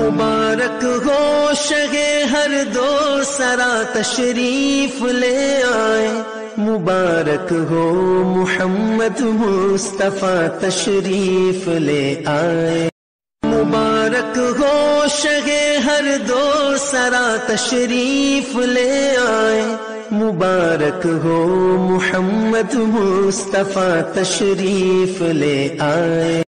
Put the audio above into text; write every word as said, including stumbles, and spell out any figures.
मुबारक हो शगे हर दो सरा तशरीफ ले आए, मुबारक हो मोहम्मद मुस्तफा तशरीफ ले आए। मुबारक हो शगे हर दो सरा तशरीफ ले आए, मुबारक हो मोहम्मद मुस्तफा तशरीफ ले आए।